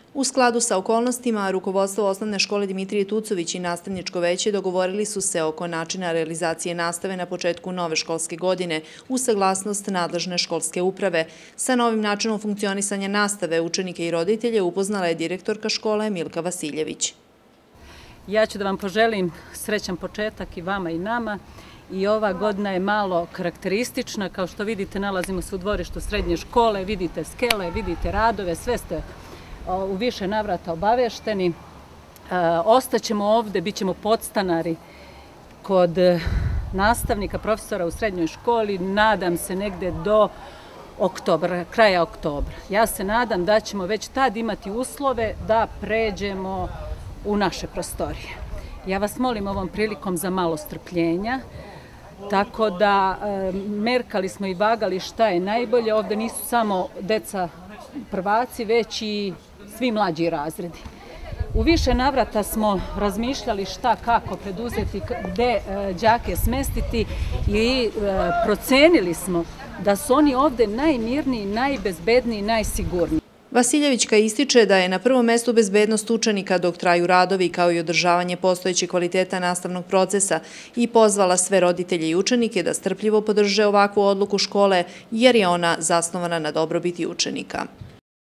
U skladu sa okolnostima, rukovodstvo Osnovne škole Dimitrije Tucović i nastavničko veće dogovorili su se oko načina realizacije nastave na početku nove školske godine uz saglasnost nadležne školske uprave. Sa novim načinom funkcionisanja nastave učenike i roditelje upoznala je direktorka škole Milka Vasiljević. Ja ću da vam poželim srećan početak i vama i nama. I ova godina je malo karakteristična. Kao što vidite, nalazimo se u dvorištu srednje škole, vidite skele, vidite radove, sve ste u više navrata obavešteni. Ostaćemo ovde, bit ćemo podstanari kod nastavnika, profesora u srednjoj školi, nadam se negde do oktobra, kraja oktobra. Ja se nadam da ćemo već tad imati uslove da pređemo u naše prostorije. Ja vas molim ovom prilikom za malo strpljenja, tako da merkali smo i vagali šta je najbolje. Ovde nisu samo deca prvaci, već i svi mlađi razredi. U više navrata smo razmišljali šta, kako preduzeti, gde đake smestiti i procenili smo da su oni ovde najmirniji, najbezbedniji, najsigurniji. Vasiljevićka ističe da je na prvom mestu bezbednost učenika dok traju radovi kao i održavanje postojećeg kvaliteta nastavnog procesa i pozvala sve roditelje i učenike da strpljivo podrže ovakvu odluku škole jer je ona zasnovana na dobrobiti učenika.